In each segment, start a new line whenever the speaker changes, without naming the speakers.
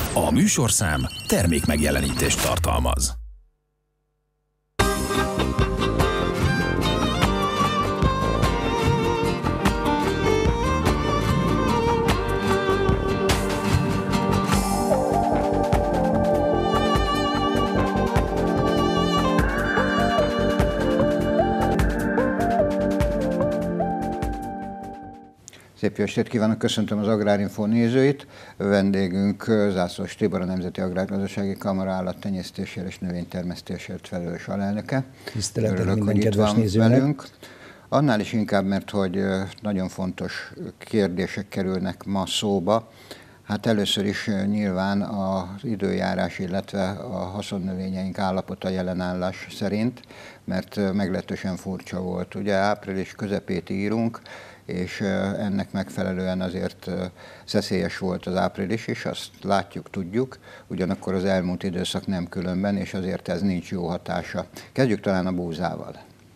A műsorszám termékmegjelenítést tartalmaz.
Szép jó estét kívánok, köszöntöm az Agrárinfo nézőit. Vendégünk Zászlós Tibor, a Nemzeti Agrárgazdasági Kamara állattenyésztésért és növénytermesztésért felelős alelnöke.
Tiszteletek minden kedves nézőnek.
Velünk. Annál is inkább, mert hogy nagyon fontos kérdések kerülnek ma szóba. Hát először is nyilván az időjárás, illetve a haszonnövényeink állapota jelenállás szerint, mert meglehetősen furcsa volt. Ugye április közepét írunk, és ennek megfelelően azért szeszélyes volt az április is, azt látjuk, tudjuk, ugyanakkor az elmúlt időszak nem különben, és azért ez nincs jó hatása. Kezdjük talán a búzával.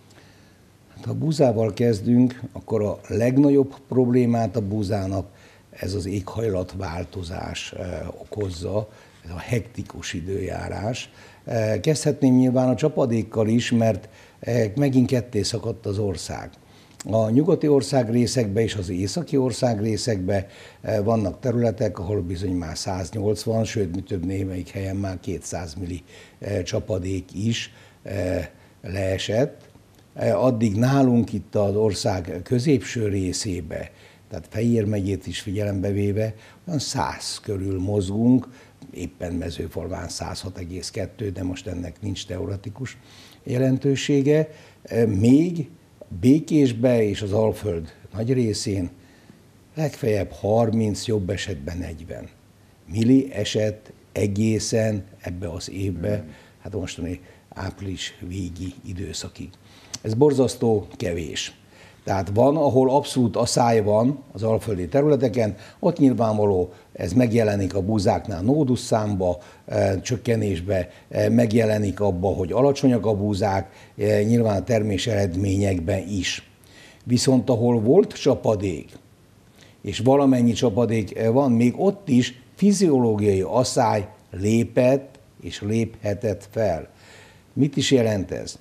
Hát, ha búzával kezdünk, akkor a legnagyobb problémát a búzának ez az éghajlatváltozás okozza, ez a hektikus időjárás. Kezdhetném nyilván a csapadékkal is, mert megint ketté szakadt az ország. A nyugati országrészekben és az északi országrészekben vannak területek, ahol bizony már 180, sőt, több némelyik helyen már 200 milli csapadék is leesett. Addig nálunk itt az ország középső részébe, tehát Fejér megyét is figyelembe véve, olyan 100 körül mozgunk, éppen Mezőfalván 106,2, de most ennek nincs teoretikus jelentősége. Még Békésbe és az Alföld nagy részén legfeljebb 30, jobb esetben 40 milli esett egészen ebbe az évbe, hát a mostani április végi időszakig. Ez borzasztó kevés. Tehát van, ahol abszolút aszály van az alföldi területeken, ott nyilvánvaló ez megjelenik a búzáknál nódusszámba, csökkenésbe, megjelenik abba, hogy alacsonyak a búzák, nyilván a termés eredményekben is. Viszont ahol volt csapadék, és valamennyi csapadék van, még ott is fiziológiai aszály lépett és léphetett fel. Mit is jelent ez?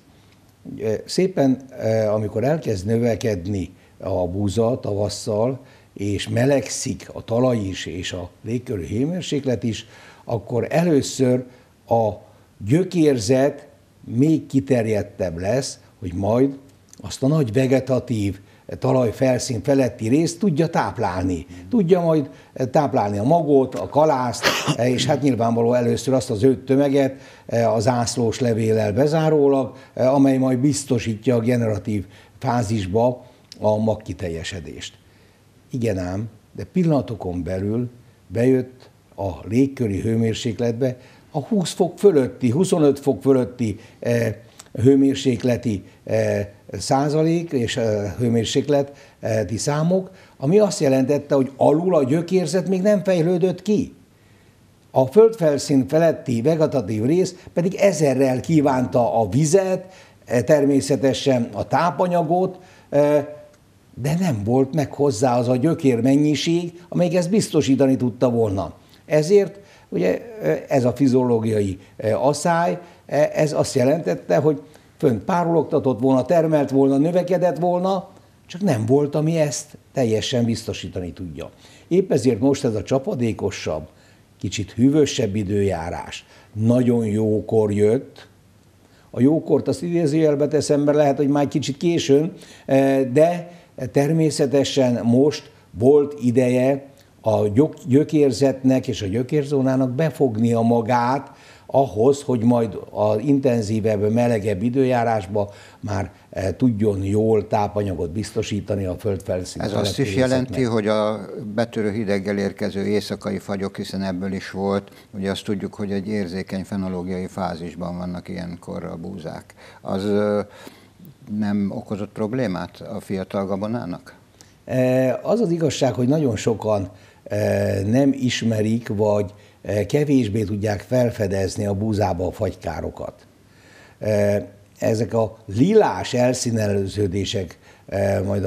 Szépen, amikor elkezd növekedni a búza tavasszal, és melegszik a talaj is, és a légköri hőmérséklet is, akkor először a gyökérzet még kiterjedtebb lesz, hogy majd azt a nagy vegetatív talajfelszín feletti részt tudja táplálni. Tudja majd táplálni a magot, a kalászt, és hát nyilvánvaló először azt az tömeget az ászlós levéllel bezárólag, amely majd biztosítja a generatív fázisba a magkiteljesedést. Igen ám, de pillanatokon belül bejött a légköri hőmérsékletbe a 20 fok fölötti, 25 fok fölötti hőmérsékleti százalék és hőmérsékleti számok, ami azt jelentette, hogy alul a gyökérzet még nem fejlődött ki. A földfelszín feletti vegetatív rész pedig ezerrel kívánta a vizet, természetesen a tápanyagot, de nem volt meg hozzá az a gyökérmennyiség, amelyik ezt biztosítani tudta volna. Ezért ugye ez a fiziológiai aszály, ez azt jelentette, hogy fönt párologtatott volna, termelt volna, növekedett volna, csak nem volt, ami ezt teljesen biztosítani tudja. Épp ezért most ez a csapadékosabb, kicsit hűvösebb időjárás nagyon jókor jött. A jókort azt idézőjelbe teszem, mert lehet, hogy már kicsit későn, de természetesen most volt ideje a gyökérzetnek és a gyökérzónának befognia magát ahhoz, hogy majd az intenzívebb, melegebb időjárásba már tudjon jól tápanyagot biztosítani a földfelszín.
Ez azt is jelenti, hogy a betörő hideggel érkező éjszakai fagyok, hiszen ebből is volt, ugye azt tudjuk, hogy egy érzékeny fenológiai fázisban vannak ilyenkor a búzák. Az nem okozott problémát a fiatal gabonának?
Az az igazság, hogy nagyon sokan nem ismerik, vagy kevésbé tudják felfedezni a búzába a fagykárokat. Ezek a lilás elszíneződések majd a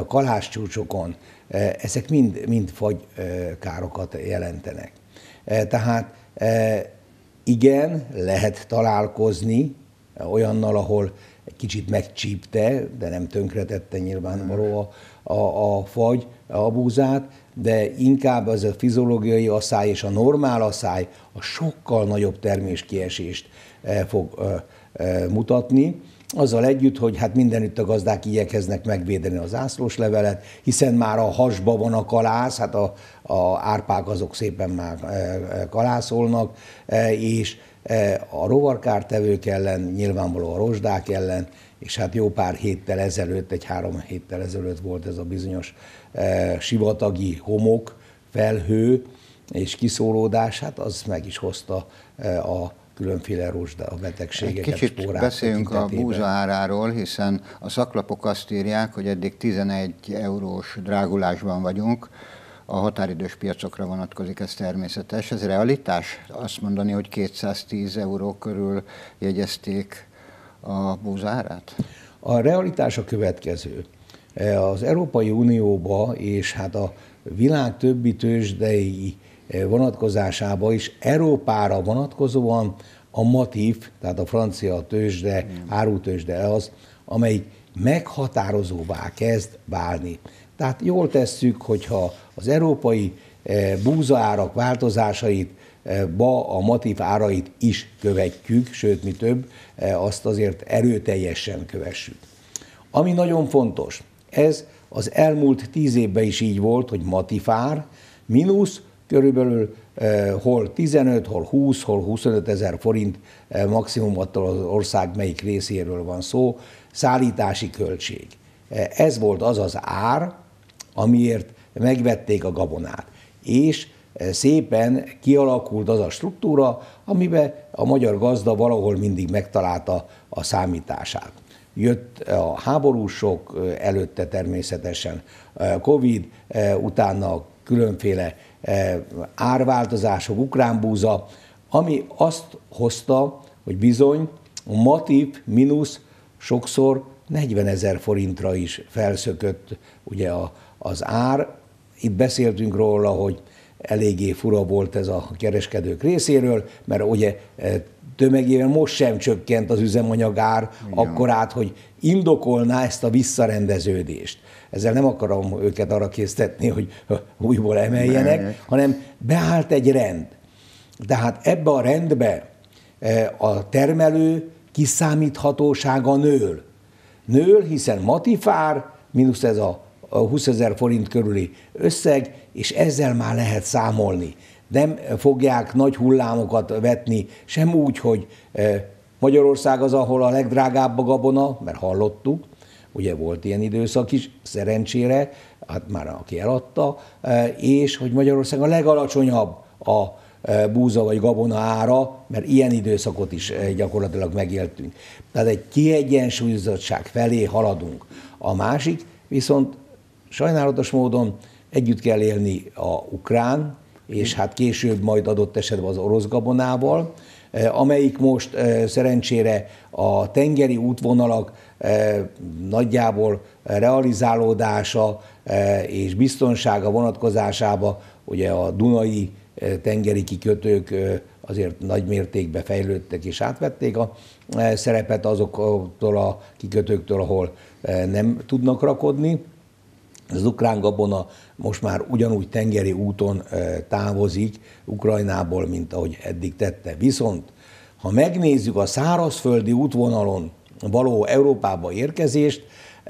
kalászcsúcsokon, ezek mind fagykárokat jelentenek. Tehát Igen, lehet találkozni olyannal, ahol egy kicsit megcsípte, de nem tönkretette nyilvánvaló a fagy, a búzát, de inkább az a fiziológiai asszály és a normál asszály a sokkal nagyobb terméskiesést fog mutatni. Azzal együtt, hogy hát mindenütt a gazdák igyekeznek megvédeni az zászlóslevelet, hiszen már a hasba van a kalász, hát a árpák azok szépen már kalászolnak, és a rovarkártevők ellen, nyilvánvalóan a rozsdák ellen, és hát jó pár héttel ezelőtt, egy 3 héttel ezelőtt volt ez a bizonyos sivatagi homok, felhő és kiszólódás, hát az meg is hozta a különféle rozsda betegségeket.
Kicsit beszéljünk a búza áráról, hiszen a szaklapok azt írják, hogy eddig 11 eurós drágulásban vagyunk, a határidős piacokra vonatkozik, ez természetes. Ez realitás? Azt mondani, hogy 210 euró körül jegyezték a búza árát?
A realitás a következő. Az Európai Unióba és hát a világ többi tőzsdei vonatkozásába is Európára vonatkozóan a MATIF, tehát a francia tőzsde, árutőzsde az, amelyik meghatározóvá kezd válni. Tehát jól tesszük, hogyha az európai búzaárak változásait, a MATIF árait is követjük, sőt, mi több, azt azért erőteljesen kövessük. Ami nagyon fontos, ez az elmúlt 10 évben is így volt, hogy MATIF ár mínusz körülbelül hol 15, hol 20, hol 25 ezer forint maximum, attól az ország melyik részéről van szó, szállítási költség. Ez volt az az ár, amiért megvették a gabonát. És szépen kialakult az a struktúra, amiben a magyar gazda valahol mindig megtalálta a számítását. Jött a háborúsok, előtte természetesen Covid, utána különféle árváltozások, ukrán búza, ami azt hozta, hogy bizony a MATIF mínusz sokszor 40 ezer forintra is felszökött ugye az ár. Itt beszéltünk róla, hogy eléggé fura volt ez a kereskedők részéről, mert ugye tömegében most sem csökkent az üzemanyagár akkorát, hogy indokolná ezt a visszarendeződést. Ezzel nem akarom őket arra késztetni, hogy újból emeljenek, hanem beállt egy rend. Tehát ebbe a rendbe a termelő kiszámíthatósága nől. Nől, hiszen MATIF ár, mínusz ez a 20 ezer forint körüli összeg, és ezzel már lehet számolni. Nem fogják nagy hullámokat vetni, sem úgy, hogy Magyarország az, ahol a legdrágább a gabona, mert hallottuk, ugye volt ilyen időszak is, szerencsére, hát már aki eladta, és hogy Magyarország a legalacsonyabb a búza vagy gabona ára, mert ilyen időszakot is gyakorlatilag megéltünk. Tehát egy kiegyensúlyozottság felé haladunk. A másik viszont sajnálatos módon együtt kell élni a ukrán, és hát később majd adott esetben az orosz gabonával, amelyik most szerencsére a tengeri útvonalak nagyjából realizálódása és biztonsága vonatkozásába, ugye a dunai tengeri kikötők azért nagy mértékben fejlődtek és átvették a szerepet azoktól a kikötőktől, ahol nem tudnak rakodni. Az ukrán gabona most már ugyanúgy tengeri úton távozik Ukrajnából, mint ahogy eddig tette. Viszont, ha megnézzük a szárazföldi útvonalon való Európába érkezést,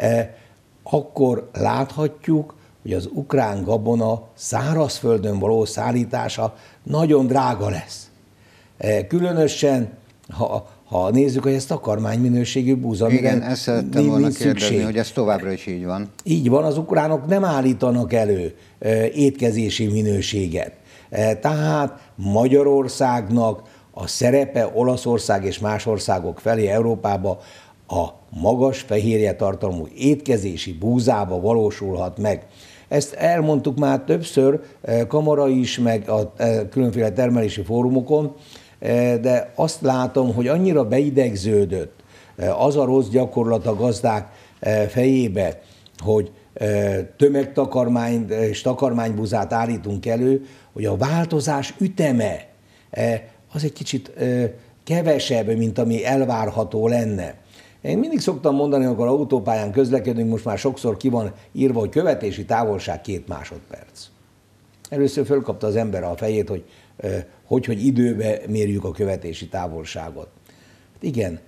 akkor láthatjuk, hogy az ukrán gabona szárazföldön való szállítása nagyon drága lesz. Különösen, ha nézzük, hogy ez takarmányminőségű búza.
Igen, ezt szerettem volna kérdezni, hogy ez továbbra is így van.
Így van, az ukránok nem állítanak elő étkezési minőséget. Tehát Magyarországnak a szerepe Olaszország és más országok felé Európába a magas fehérje tartalmú étkezési búzába valósulhat meg. Ezt elmondtuk már többször, kamara is, meg a különféle termelési fórumokon, de azt látom, hogy annyira beidegződött az a rossz gyakorlat a gazdák fejébe, hogy tömegtakarmányt és takarmánybúzát állítunk elő, hogy a változás üteme az egy kicsit kevesebb, mint ami elvárható lenne. Én mindig szoktam mondani, amikor autópályán közlekedünk, most már sokszor ki van írva, hogy követési távolság 2 másodperc. Először fölkapta az ember a fejét, hogy időbe mérjük a követési távolságot. Hát igen,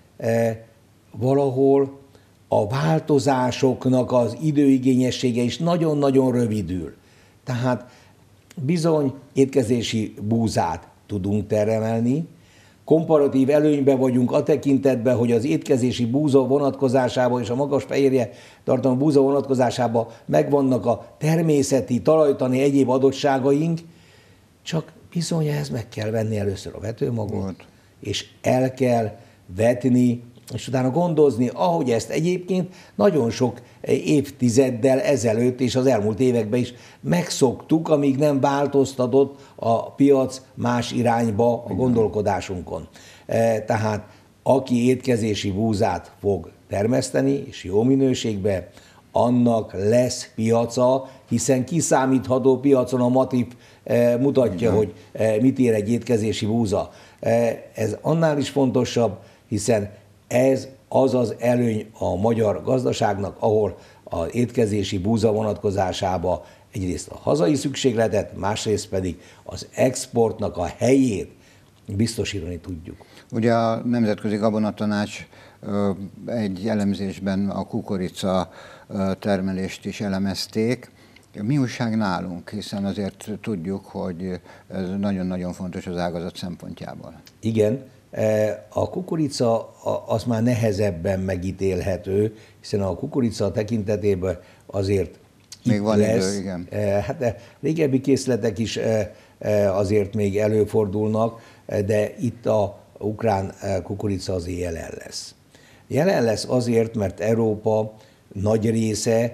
valahol a változásoknak az időigényessége is nagyon-nagyon rövidül. Tehát bizony étkezési búzát tudunk termelni, komparatív előnyben vagyunk a tekintetben, hogy az étkezési búza vonatkozásában és a magas fehérje tartalmú búza vonatkozásában megvannak a természeti, talajtani egyéb adottságaink, csak bizony ehhez meg kell venni először a vetőmagot, és el kell vetni, és utána gondozni, ahogy ezt egyébként nagyon sok évtizeddel ezelőtt és az elmúlt években is megszoktuk, amíg nem változtatott a piac más irányba a gondolkodásunkon. Tehát aki étkezési búzát fog termeszteni, és jó minőségben, annak lesz piaca, hiszen kiszámítható piacon a Matif mutatja, hogy mit ér egy étkezési búza. Ez annál is fontosabb, hiszen ez az az előny a magyar gazdaságnak, ahol az étkezési búza vonatkozásában egyrészt a hazai szükségletet, másrészt pedig az exportnak a helyét biztosítani tudjuk.
Ugye a Nemzetközi Gabonatanács egy elemzésben a kukorica termelést is elemezték. Mi újság nálunk, hiszen azért tudjuk, hogy ez nagyon-nagyon fontos az ágazat szempontjából.
Igen, a kukorica az már nehezebben megítélhető, hiszen a kukorica tekintetében azért
még van
lesz.
Idő, igen.
Hát régebbi készletek is azért még előfordulnak, de itt a ukrán kukorica azért jelen lesz. Jelen lesz azért, mert Európa nagy része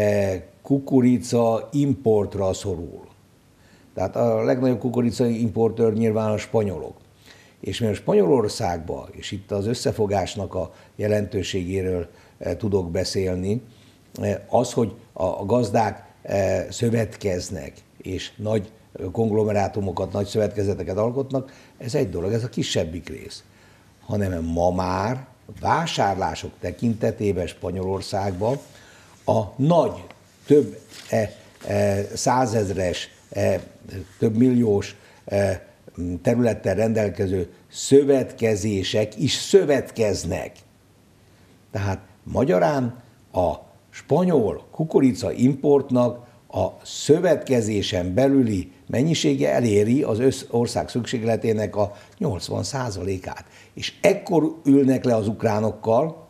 kukorica importra szorul. Tehát a legnagyobb kukoricai importőr nyilván a spanyolok. És mert Spanyolországban, és itt az összefogásnak a jelentőségéről tudok beszélni, az, hogy a gazdák szövetkeznek, és nagy konglomerátumokat, nagy szövetkezeteket alkotnak, ez egy dolog, ez a kisebbik rész. Hanem ma már vásárlások tekintetében Spanyolországban a nagy, több százezres, több milliós területtel rendelkező szövetkezések is szövetkeznek. Tehát magyarán a spanyol kukorica importnak a szövetkezésen belüli mennyisége eléri az ország szükségletének a 80%-át. És ekkor ülnek le az ukránokkal,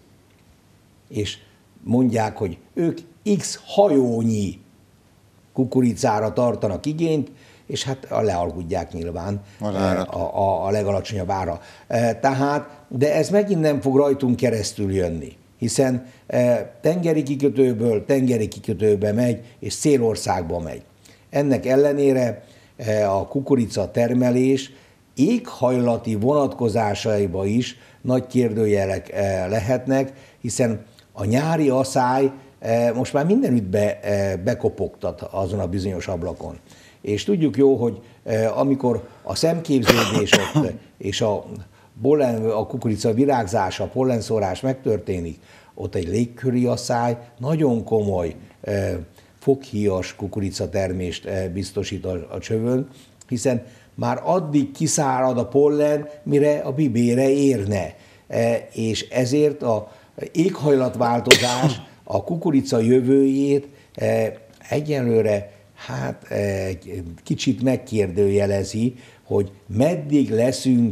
és mondják, hogy ők X hajónyi kukoricára tartanak igényt, és hát lealkudják nyilván a legalacsonyabb ára. Tehát, de ez megint nem fog rajtunk keresztül jönni, hiszen tengeri kikötőből tengeri kikötőbe megy, és célországba megy. Ennek ellenére a kukorica termelés éghajlati vonatkozásaiba is nagy kérdőjelek lehetnek, hiszen a nyári aszály most már mindenütt bekopogtat azon a bizonyos ablakon. És tudjuk jó, hogy amikor a szemképződés ott, és a kukorica virágzása, a pollenszórás megtörténik, ott egy légköri asszály nagyon komoly foghíjas kukoricatermést biztosít a csövön, hiszen már addig kiszárad a pollen, mire a bibére érne. És ezért az éghajlatváltozás a kukorica jövőjét egyelőre kicsit megkérdőjelezi, hogy meddig leszünk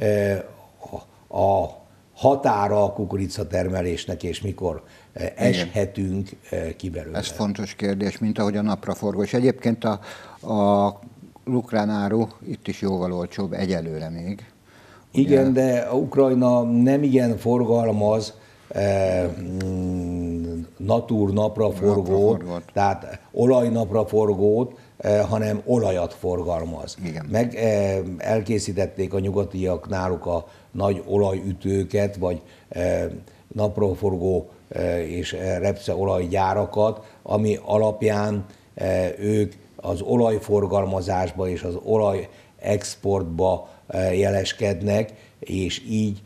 a határa a kukoricatermelésnek, és mikor eshetünk ki belőle.
Ez fontos kérdés, mint ahogy a napraforgó. És egyébként a ukrán áru itt is jóval olcsóbb egyelőre még.
Ugye? Igen, de a Ukrajna nem igen forgalmaz napraforgót, tehát olajnapraforgót, hanem olajat forgalmaz. Igen. Elkészítették a nyugatiak náluk a nagy olajütőket, vagy napraforgó és repceolajgyárakat, ami alapján ők az olajforgalmazásba és az olaj exportba jeleskednek, és így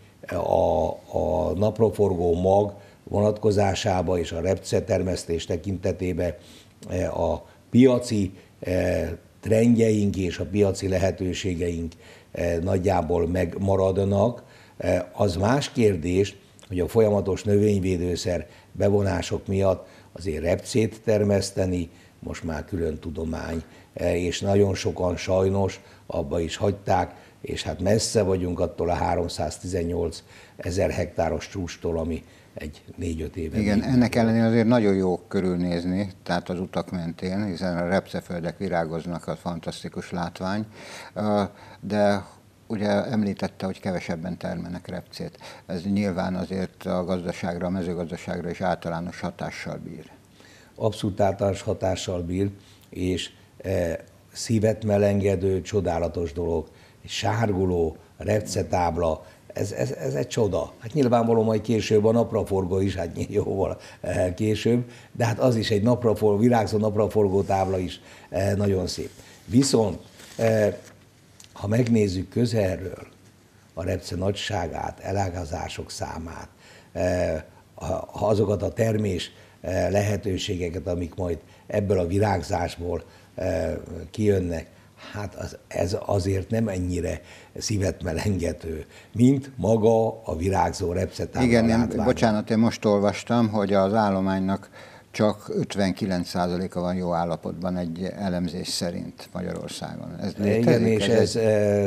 a napraforgó mag vonatkozásába és a repcetermesztés tekintetében a piaci trendjeink és a piaci lehetőségeink nagyjából megmaradnak. Az más kérdés, hogy a folyamatos növényvédőszer bevonások miatt azért repcét termeszteni most már külön tudomány, és nagyon sokan sajnos abba is hagyták, és hát messze vagyunk attól a 318 000 hektáros csúcstól, ami egy 4-5 éve.
Igen, ennek ellenére azért nagyon jó körülnézni, tehát az utak mentén, hiszen a repceföldek virágoznak, az fantasztikus látvány, de ugye említette, hogy kevesebben termelnek repcét. Ez nyilván azért a gazdaságra, a mezőgazdaságra is általános hatással bír.
Abszolút általános hatással bír, és szívet melengedő, csodálatos dolog. Egy sárguló repcetábla, ez egy csoda. Hát nyilvánvalóan majd később a napraforgó is, hát jóval később, de hát az is egy virágzó napraforgó tábla is nagyon szép. Viszont, ha megnézzük közelről a repce nagyságát, elágazások számát, azokat a termés lehetőségeket, amik majd ebből a virágzásból kijönnek, hát ez azért nem ennyire szívet melengető, mint maga a virágzó repcetábla.
Igen, bocsánat, én most olvastam, hogy az állománynak csak 59%-a van jó állapotban egy elemzés szerint Magyarországon. Ez létezik?
Igen, és ez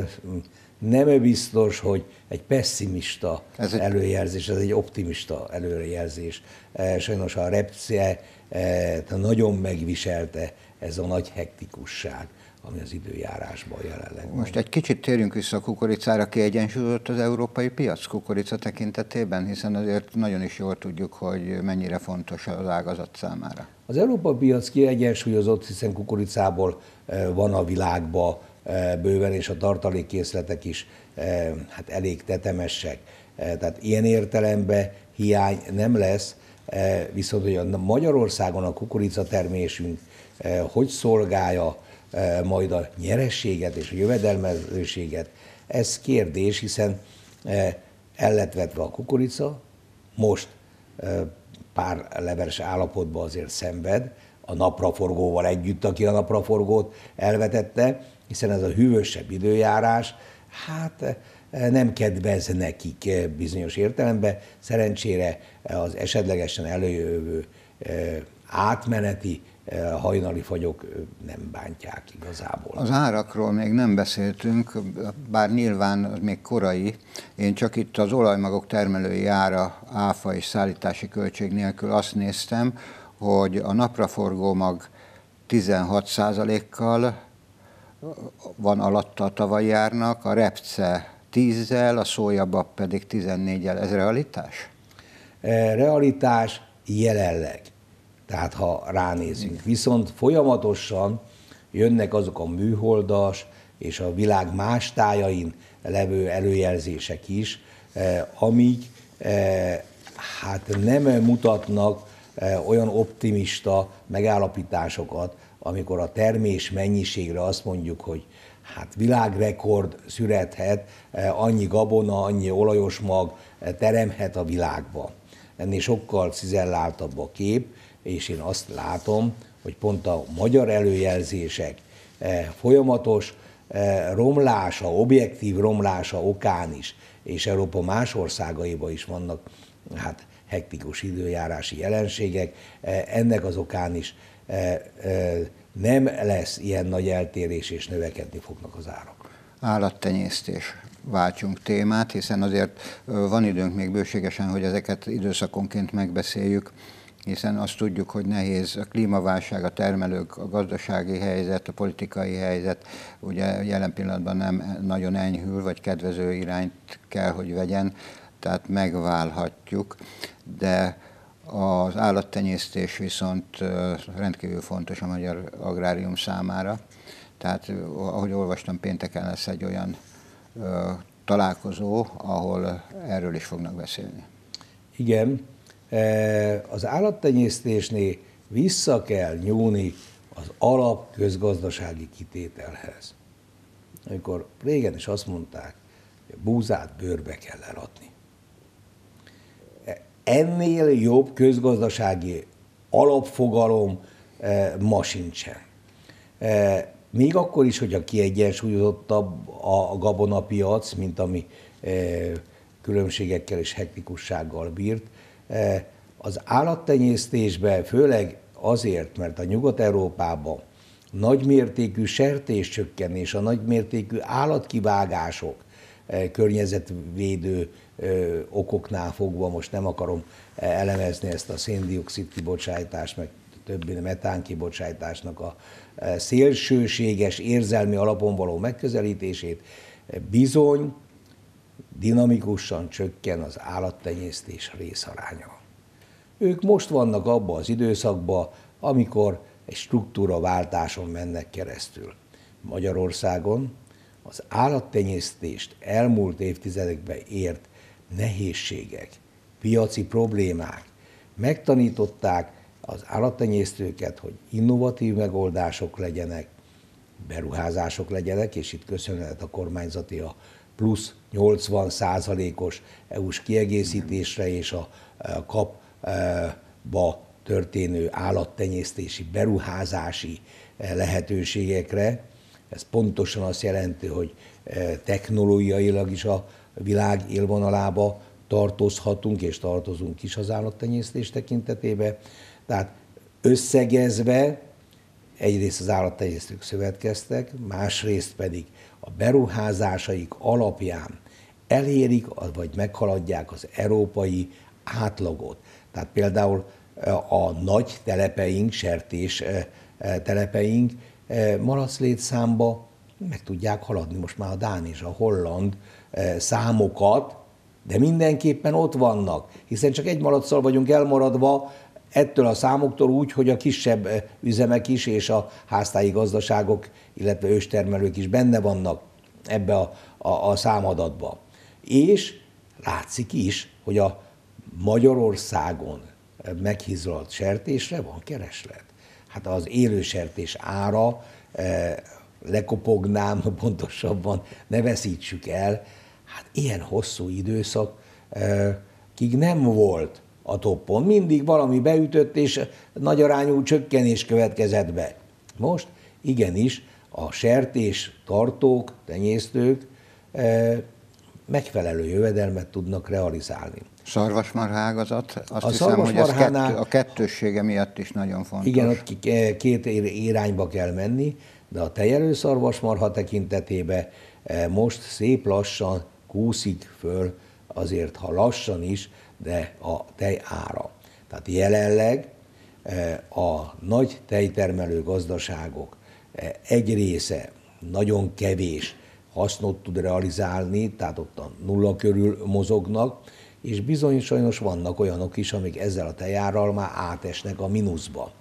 nem biztos, hogy egy pesszimista előjelzés, ez egy optimista előjelzés. Sajnos a repce nagyon megviselte ez a nagy hektikusság, ami az időjárásban jelenleg van.
Most egy kicsit térjünk vissza a kukoricára, kiegyensúlyozott az európai piac kukorica tekintetében, hiszen azért nagyon is jól tudjuk, hogy mennyire fontos az ágazat számára.
Az európai piac kiegyensúlyozott, hiszen kukoricából van a világban bőven, és a tartalékkészletek is hát elég tetemesek. Tehát ilyen értelemben hiány nem lesz, viszont hogy a Magyarországon a kukoricatermésünk hogy szolgálja majd a nyerességet és a jövedelmezőséget, ez kérdés, hiszen el lett vetve a kukorica, most pár leveles állapotban azért szenved, a napraforgóval együtt, aki a napraforgót elvetette, hiszen ez a hűvösebb időjárás, hát nem kedvez nekik bizonyos értelemben. Szerencsére az esetlegesen előjövő átmeneti hajnali fagyok nem bántják igazából.
Az árakról még nem beszéltünk, bár nyilván az még korai. Én csak itt az olajmagok termelői ára, áfa és szállítási költség nélkül azt néztem, hogy a napraforgó mag 16%-kal van alatta a tavalyi árnak, a repce 10-zel, a szójabab pedig 14-jel. Ez realitás?
Realitás jelenleg. Tehát ha ránézünk. Viszont folyamatosan jönnek azok a műholdas és a világ más tájain levő előjelzések is, amik hát nem mutatnak olyan optimista megállapításokat, amikor a termés mennyiségre azt mondjuk, hogy hát világrekord születhet, annyi gabona, annyi olajos mag teremhet a világban. Ennél sokkal cizelláltabb a kép, és én azt látom, hogy pont a magyar előjelzések folyamatos romlása, objektív romlása okán is, és Európa más országaiban is vannak hát hektikus időjárási jelenségek, ennek az okán is nem lesz ilyen nagy eltérés, és növekedni fognak az árak.
Állattenyésztés. Váltsunk témát, hiszen azért van időnk még bőségesen, hogy ezeket időszakonként megbeszéljük, hiszen azt tudjuk, hogy nehéz a klímaválság, a termelők, a gazdasági helyzet, a politikai helyzet, ugye jelen pillanatban nem nagyon enyhül, vagy kedvező irányt kell, hogy vegyen, tehát megválhatjuk, de az állattenyésztés viszont rendkívül fontos a magyar agrárium számára. Tehát, ahogy olvastam, pénteken lesz egy olyan találkozó, ahol erről is fognak beszélni.
Igen, az állattenyésztésnél vissza kell nyúlni az alap közgazdasági kitételhez. amikor régen is azt mondták, hogy a búzát bőrbe kell eladni. Ennél jobb közgazdasági alapfogalom ma sincsen. Még akkor is, hogyha kiegyensúlyozottabb a gabonapiac, mint ami különbségekkel és hektikussággal bírt, az állattenyésztésben főleg azért, mert a Nyugat-Európában nagymértékű sertéscsökkenés, a nagymértékű állatkivágások, környezetvédő okoknál fogva, most nem akarom elemezni ezt a szén-dioxid kibocsátást, meg többi metán kibocsátásnak a szélsőséges érzelmi alapon való megközelítését, bizony dinamikusan csökken az állattenyésztés részaránya. Ők most vannak abban az időszakban, amikor egy struktúraváltáson mennek keresztül. Magyarországon az állattenyésztést elmúlt évtizedekben ért nehézségek, piaci problémák megtanították az állattenyésztőket, hogy innovatív megoldások legyenek, beruházások legyenek, és itt köszönhet a kormányzati a plusz 80%-os EU-s kiegészítésre és a kapba történő állattenyésztési beruházási lehetőségekre. Ez pontosan azt jelenti, hogy technológiailag is a világ élvonalába tartozhatunk, és tartozunk is az állattenyésztés tekintetében. Tehát összegezve egyrészt az állattenyésztők szövetkeztek, másrészt pedig a beruházásaik alapján elérik, vagy meghaladják az európai átlagot. Tehát például a nagy telepeink, sertés telepeink malaclétszámba meg tudják haladni most már a dán és a holland számokat, de mindenképpen ott vannak, hiszen csak egy malacccal vagyunk elmaradva ettől a számoktól úgy, hogy a kisebb üzemek is és a háztáji gazdaságok, illetve őstermelők is benne vannak ebbe a számadatba. És látszik is, hogy a Magyarországon meghizlalt sertésre van kereslet. Hát az élő sertés ára, lekopognám, pontosabban ne veszítsük el, hát ilyen hosszú időszakig nem volt a toppon. Mindig valami beütött, és nagyarányú csökkenés következett be. Most igenis a sertés tartók, tenyésztők megfelelő jövedelmet tudnak realizálni.
Szarvasmarha ágazat, azt hiszem, hogy a kettőssége miatt is nagyon fontos.
Igen, ott két irányba kell menni, de a tejelő szarvasmarha tekintetében most szép lassan kúszik föl, azért ha lassan is, de a tej ára. Tehát jelenleg a nagy tejtermelő gazdaságok egy része nagyon kevés hasznot tud realizálni, tehát ott a nulla körül mozognak, és bizony sajnos vannak olyanok is, amik ezzel a tejárral már átesnek a mínuszba.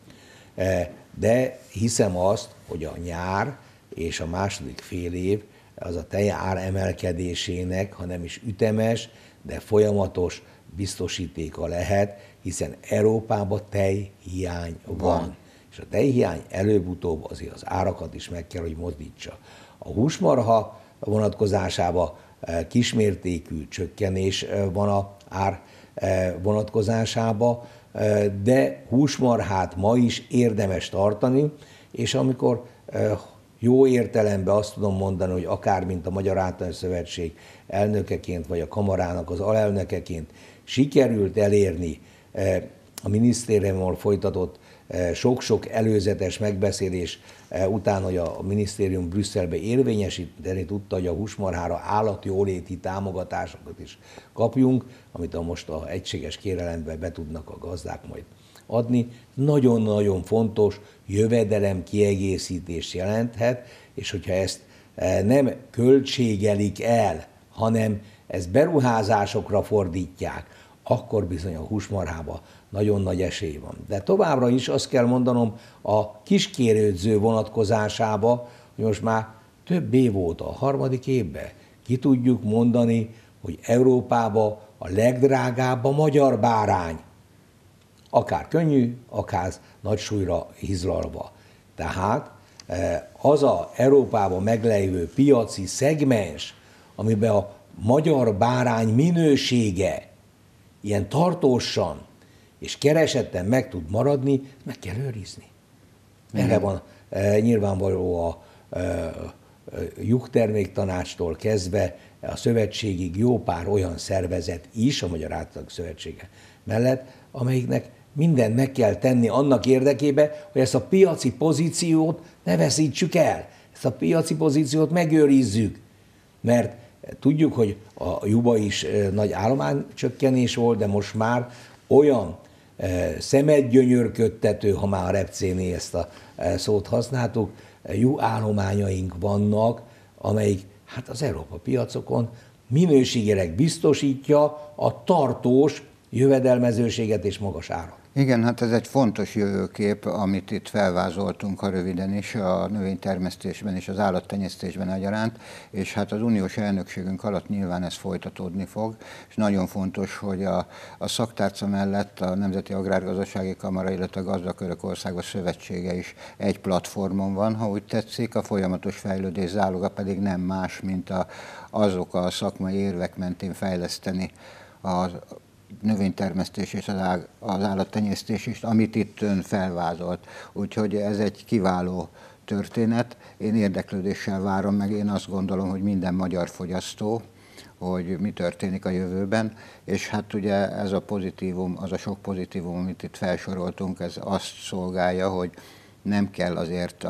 De hiszem azt, hogy a nyár és a második fél év az a tejár emelkedésének, ha nem is ütemes, de folyamatos biztosítéka lehet, hiszen Európában tejhiány van. És a tejhiány előbb-utóbb azért az árakat is meg kell, hogy mozdítsa. A húsmarha vonatkozásában kismértékű csökkenés van az ár vonatkozásában, de húsmarhát ma is érdemes tartani, és amikor jó értelemben azt tudom mondani, hogy akár mint a Magyar Általános Szövetség elnökeként, vagy a kamarának az alelnökeként sikerült elérni a minisztériummal folytatott sok-sok előzetes megbeszélés után, hogy a minisztérium Brüsszelbe érvényesíteni tudta, hogy a húsmarhára állatjóléti támogatásokat is kapjunk, amit most a egységes kérelembe be tudnak a gazdák majd adni. Nagyon-nagyon fontos jövedelem kiegészítés jelenthet, és hogyha ezt nem költségelik el, hanem ezt beruházásokra fordítják, akkor bizony a húsmarhába nagyon nagy esély van. De továbbra is azt kell mondanom a kiskérődző vonatkozásába, hogy most már több év óta, a harmadik évben ki tudjuk mondani, hogy Európában a legdrágább a magyar bárány. Akár könnyű, akár nagy súlyra hizlalva. Tehát az a Európában meglévő piaci szegmens, amiben a magyar bárány minősége ilyen tartósan és keresetten meg tud maradni, meg kell őrizni. Erre van nyilvánvaló a Juhterméktanácstól kezdve a szövetségig jó pár olyan szervezet is, a Magyar Állattartók Szövetsége mellett, amelyiknek mindent meg kell tenni annak érdekében, hogy ezt a piaci pozíciót ne veszítsük el. Ezt a piaci pozíciót megőrizzük. Mert tudjuk, hogy a juhban is nagy állománycsökkenés volt, de most már olyan szemedgyönyörködtető, ha már a repcénél ezt a szót használtuk, juhállományaink vannak, amelyik hát az Európa piacokon minőségileg biztosítja a tartós jövedelmezőséget és magas árat.
Igen, hát ez egy fontos jövőkép, amit itt felvázoltunk, ha röviden is, a növénytermesztésben és az állattenyésztésben egyaránt, és hát az uniós elnökségünk alatt nyilván ez folytatódni fog, és nagyon fontos, hogy a szaktárca mellett a Nemzeti Agrárgazdasági Kamara, illetve a Gazdakörök Országos Szövetsége is egy platformon van, ha úgy tetszik, a folyamatos fejlődés záloga pedig nem más, mint azok a szakmai érvek mentén fejleszteni a növénytermesztés és az állattenyésztés is, amit itt ön felvázolt. Úgyhogy ez egy kiváló történet. Én érdeklődéssel várom meg, én azt gondolom, hogy minden magyar fogyasztó, hogy mi történik a jövőben, és hát ugye ez a pozitívum, az a sok pozitívum, amit itt felsoroltunk, ez azt szolgálja, hogy nem kell azért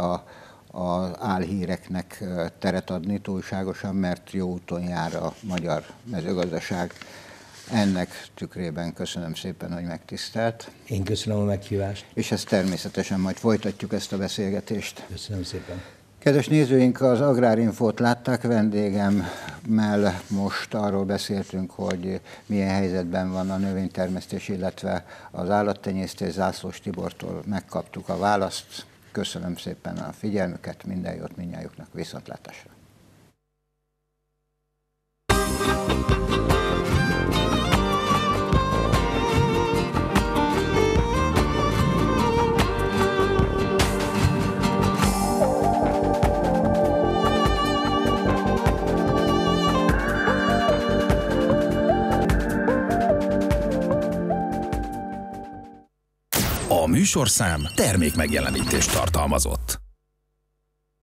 az álhíreknek teret adni túlságosan, mert jó úton jár a magyar mezőgazdaság. Ennek tükrében köszönöm szépen, hogy megtisztelt.
Én köszönöm a meghívást.
És ezt természetesen majd folytatjuk ezt a beszélgetést.
Köszönöm szépen.
Kedves nézőink, az Agrárinfót látták, vendégemmel most arról beszéltünk, hogy milyen helyzetben van a növénytermesztés, illetve az állattenyésztés. Zászlós Tibortól megkaptuk a választ. Köszönöm szépen a figyelmüket, minden jót mindnyájuknak, viszontlátásra.
A műsorszám termékmegjelenítést tartalmazott.